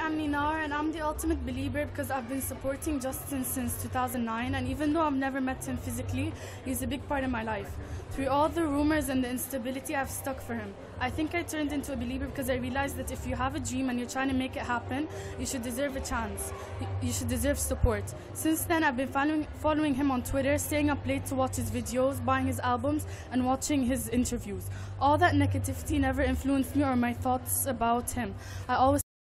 I'm Ninar and I'm the ultimate believer because I've been supporting Justin since 2009, and even though I've never met him physically, he's a big part of my life. Through all the rumors and the instability, I've stuck for him. I think I turned into a believer because I realized that if you have a dream and you're trying to make it happen, you should deserve a chance. You should deserve support. Since then, I've been following him on Twitter, staying up late to watch his videos, buying his albums, and watching his interviews. All that negativity never influenced me or my thoughts about him. I always